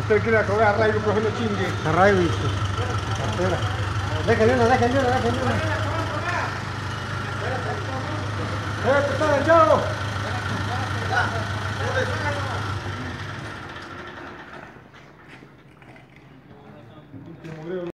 Usted quiere coger a Rayo, coge los chingue. A Rayo, viste. Espera. Déjale una. ¡Te está del yo!